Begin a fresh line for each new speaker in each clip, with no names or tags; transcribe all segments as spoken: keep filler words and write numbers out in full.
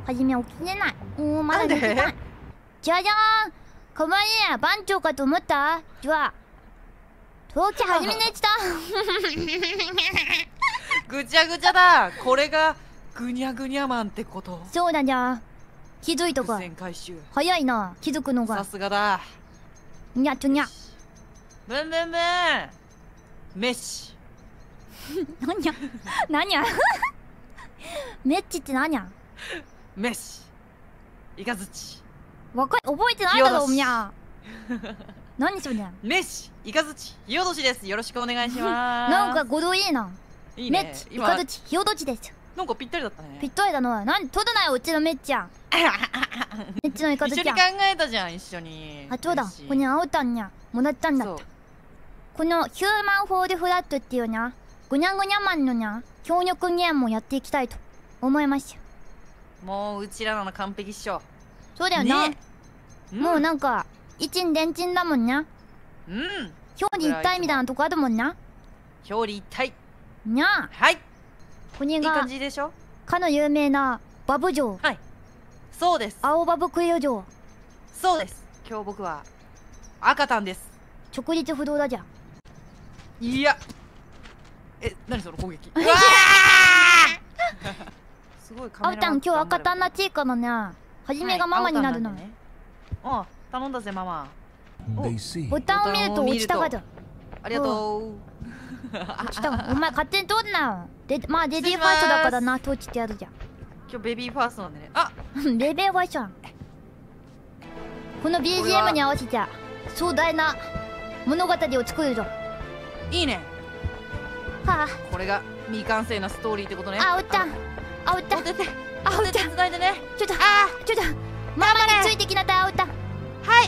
はじめ起きれない。おー、まだ寝てない。じゃじゃーん、かわいい。番長かと思った。じゃあ陶器はじめ寝てた。
ぐちゃぐちゃだ。これがぐにゃぐにゃマンってこと。
そうだじゃん。気づいたか。
伏線回収
早いな、気づくのが。
さすがだ。
にゃちょにゃ。
ブンブンブンメッシ。
なにゃなにゃメッチってなにゃ。
メッシイカズチ。
わか覚えてないだろおみゃ。何それ。
メッシイカズチヒヨドチです。よろしくお願いします。
なんか語呂いいな。
いいね。
メッチイカズチヒヨドチです。
なんかぴったりだったね。
ぴったりだな。なん取るなようちのメッチゃん。メッチのイカズチゃん。
一緒に考えたじゃん、一緒に。
あ、そうだ。ここに青たんにゃもらったんだった。このヒューマンフォールフラットっていうにゃぐにゃぐにゃマンのにゃ協力ゲームをやっていきたいと思いました。
もううちらなの完璧っしょ。
そうだよな、
ね、
もうなんか一心伝心だもんにゃ。
うん、
表裏一体みたいなとこあるもんな。
表裏一体
にゃ。
はい、
これが
いい感じでしょ。
かの有名なバブ城。
はい、そうです。
青バブクイオ城。
そうです。今日僕は赤タンです。
直立不動だじゃ。
いや、え、何その攻撃。うわすごいカメラ。
青タン今日赤タンなちいかのね。はじめがママになるの。
はい、ね、あ、頼んだぜママ。
ボタンを見ると落ちたがる。
ありがとう。
落ちたがお前勝手に通んなよ。で、まあレディーファーストだからな、通ってやるじゃん。
今日ベビーファーストなんでね。あ
レベルは一緒。この ビージーエム に合わせて壮大な物語を作るぞ。
いいね。
はあ、
これが未完成なストーリーってことね。
あおったあおった
おてて
あおった。
手伝いでね。
ちょっとあちょっとママについてきなたあおった。はい、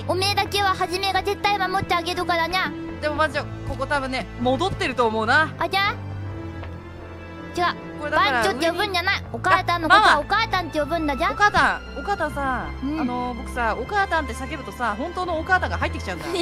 おめえだけははじめが絶対守ってあげるからにゃ。
でも番長ここ多分ね戻ってると思うな。
あじゃじゃ番長って呼ぶんじゃない。お母さんのことはお母さんって呼ぶんだじゃ。
お母さんお母さんさ、
うん、
あのー、僕さお母さんって叫ぶとさ本当のお母さんが入ってきちゃうんだ。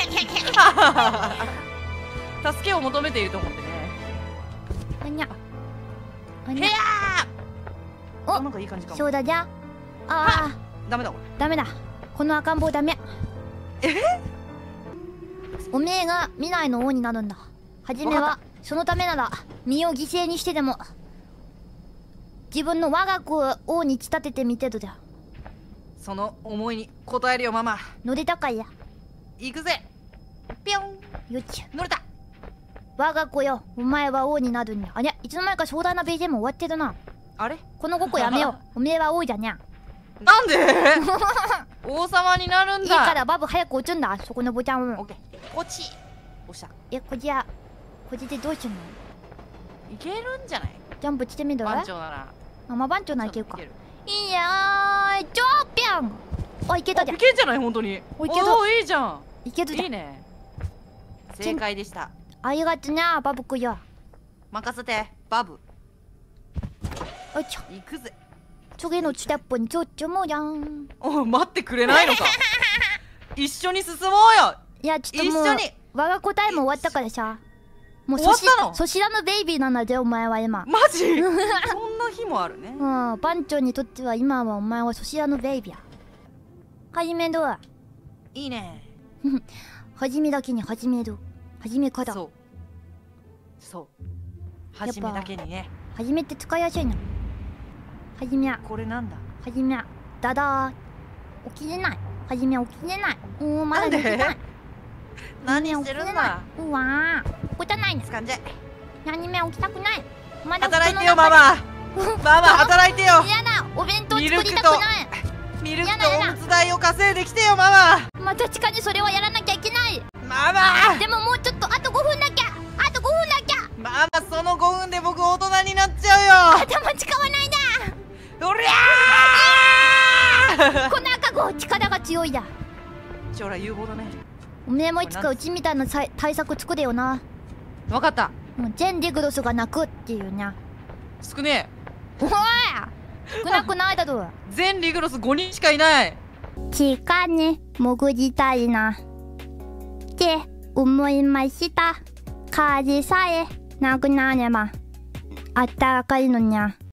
助けを求めていると思ってね。
あにゃ
あにゃ
お、
なんかいい感じかも。
そうだじゃ。ああ
ダメだこれ。
ダメだこの赤ん坊ダメ。
え
おめえが未来の王になるんだ。はじめはそのためなら身を犠牲にしてでも自分の我が子を王に仕立ててみてるじゃ。
その思いに応えるよママ。
乗れたかいや。
行くぜ。ぴょん。
よっち
乗れた。
我が子よお前は王になるんだ。あれいつの間にか壮大な ビージーエム 終わってるな。
あれ
このごっこやめよう。おめえは王じゃにゃ。
なんで王様になるんだ。
いいからバブ早く落ちんだそこのボタンを。
オッケーこっち押した。
えこちらこっちでどうすんの。
いけるんじゃない。
ジャンプしてみる。
番長なら
あまあ番長ならいけるか。
いける。
いやーちょーぴゃん。あいけたじゃん。
いけんじゃない本当に。
おいける。
おーいいじゃん。
いけるじゃん。
いいね。正解でした。
ありがとなバブくよ。
任せてバブ。
おいちょ
行くぜ。
次のステップにちょっちょもうじゃん。
お待ってくれないのか。一緒に進もうよ。
いやちょっともう
一緒に
我が子タイム終わったからさ。もう
終わったの。
そしらのベイビーなんだぜお前は今。
マジそんな日もあるね。
うん番長にとっては今はお前はそしらのベイビーや。はじめどう。
いいね。
はじめだけに始める。はじめから。
そうそうはじめだけにね。
はじめって使いやすいな。はじめは
これなんだ。
はじめはだだー起きれない。はじめ起きれない。おーまだ寝てない。
何してるんだ。
うわー起こたないね。
掴んじゃい。
何め起きたくない。まだ
働いてよママ。ママ働いてよ。
やだお弁当作りたくない。
ミルクとおむつ代を稼いできてよママ。
まあ確かにそれはやらなきゃいけない。
ママ
でももうちょっとあとごふんだけ。あとごふんだけ。
ママそのごふんで僕大人になっちゃうよ。
頭使わないで。
おりゃー
この赤子力が強いだ。
将来有望だね。
おめえもいつかうちみたいな対策作れよな。
わかった。
もう全リグロスが泣くっていうにゃ。
少ね
え。おい少なくないだろ。
全リグロスごにんしかいない。
地下に潜りたいなって思いました。火事さえなくなればあったかいのにゃ。